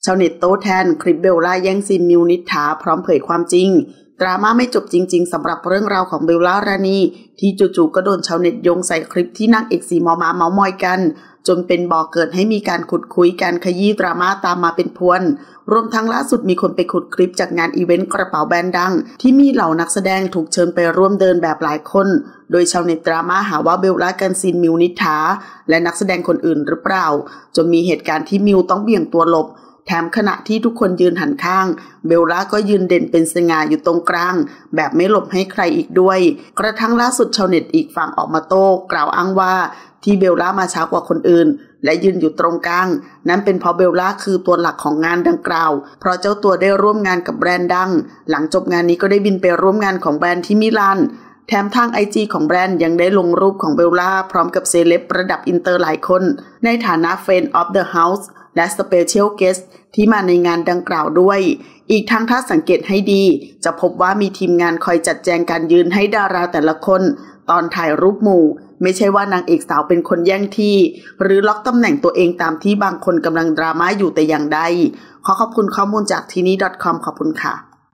ชาวเน็ตโต้แทนคลิปเบลล่าแย่งซีนมิวนิษฐาพร้อมเผยความจริงดราม่าไม่จบจริงๆสำหรับเรื่องราวของเบลล่ารานีที่จู่ๆก็โดนชาวเน็ตโยงใส่คลิปที่นางเอกสีมอม้าเม้ามอยกันจนเป็นบ่อเกิดให้มีการขุดคุยการขยี้ดราม่าตามมาเป็นพวนรวมทั้งล่าสุดมีคนไปขุดคลิปจากงานอีเวนต์กระเป๋าแบรนด์ดังที่มีเหล่านักแสดงถูกเชิญไปร่วมเดินแบบหลายคนโดยชาวเน็ตดราม่าหาว่าเบลล่ากันซีนมิวนิษฐาและนักแสดงคนอื่นหรือเปล่าจนมีเหตุการณ์ที่มิวต้องเบี่ยงตัวหลบแถมขณะที่ทุกคนยืนหันข้างเบลล่าก็ยืนเด่นเป็นสง่าอยู่ตรงกลางแบบไม่หลบให้ใครอีกด้วยกระทั่งล่าสุดชาวเน็ตอีกฝั่งออกมาโต้กล่าวอ้างว่าที่เบลล่ามาช้ากว่าคนอื่นและยืนอยู่ตรงกลางนั้นเป็นเพราะเบลล่าคือตัวหลักของงานดังกล่าวเพราะเจ้าตัวได้ร่วมงานกับแบรนด์ดังหลังจบงานนี้ก็ได้บินไปร่วมงานของแบรนด์ที่มิลานแถมทาง IG ของแบรนด์ยังได้ลงรูปของเบลล่าพร้อมกับเซเลบระดับอินเตอร์หลายคนในฐานะ Friend of the House และ Special Guest ที่มาในงานดังกล่าวด้วยอีกทั้งถ้าสังเกตให้ดีจะพบว่ามีทีมงานคอยจัดแจงการยืนให้ดาราแต่ละคนตอนถ่ายรูปหมู่ไม่ใช่ว่านางเอกสาวเป็นคนแย่งที่หรือล็อกตำแหน่งตัวเองตามที่บางคนกำลังดราม่าอยู่แต่อย่างใดขอบคุณข้อมูลจากที่นี่ .com ขอบคุณค่ะ